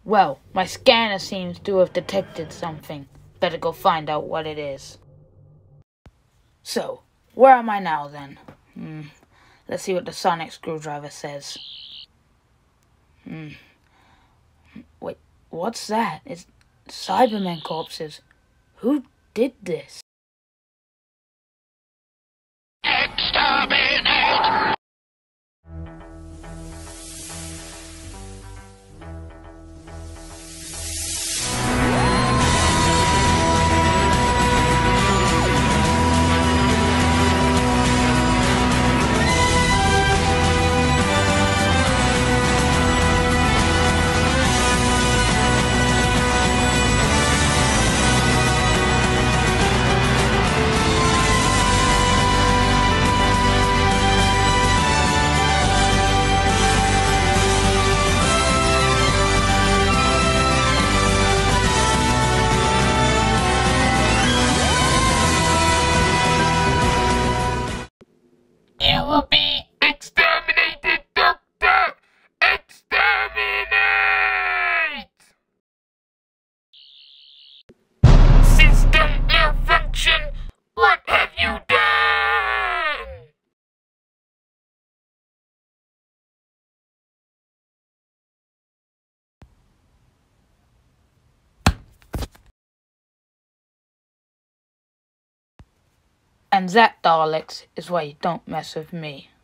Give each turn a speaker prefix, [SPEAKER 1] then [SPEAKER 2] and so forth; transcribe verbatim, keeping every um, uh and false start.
[SPEAKER 1] Well, my scanner seems to have detected something. Better go find out what it is. So, where am I now then? Hmm. Let's see what the sonic screwdriver says. Hmm. Wait, what's that? It's Cybermen corpses. Who did this?
[SPEAKER 2] Exterminate! You will be exterminated, Doctor! Exterminate! System malfunction! What have you done?
[SPEAKER 1] And that, Daleks, is why you don't mess with me.